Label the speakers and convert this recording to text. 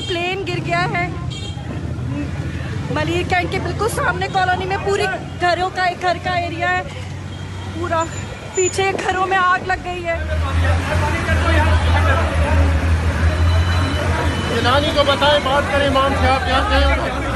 Speaker 1: Plane गिर गया है। मलिर कैंट के बिल्कुल सामने कॉलोनी में पूरी घरों का एक घर का एरिया है, पूरा पीछे घरों में आग लग गई है।
Speaker 2: जिलानी को बताएं, बात करें इमाम से, आप क्या कहें?